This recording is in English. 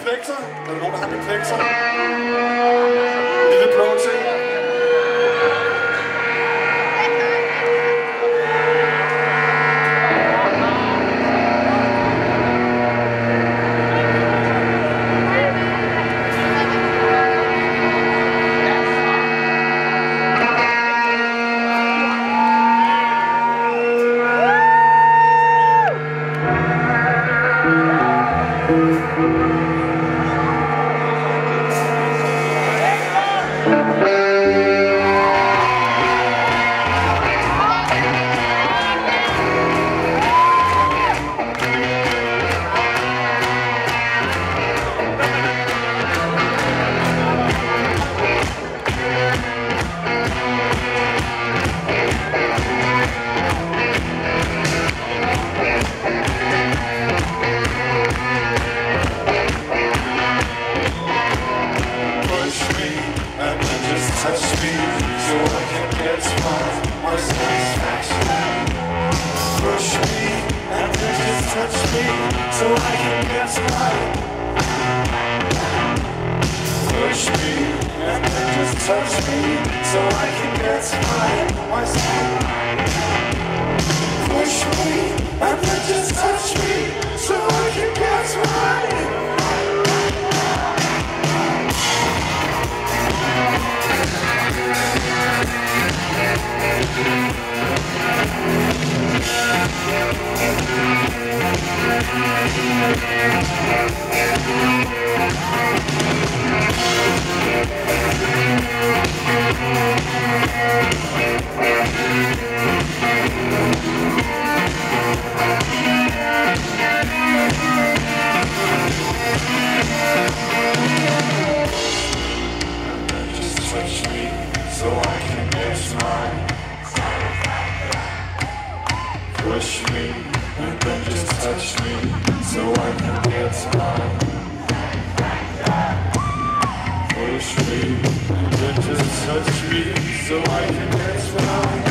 reflektor? Er der nogen, der har reflektor? Lille blå ting. Touch me so I can get my satisfaction. Push me and then just touch me so I can get mine. Push me and then just touch me so I can get my push me and then just touch me so I can get mine. Touch me so I can get mine. Push me and then just touch me so I can get mine. Push me and then just touch me so I can get mine.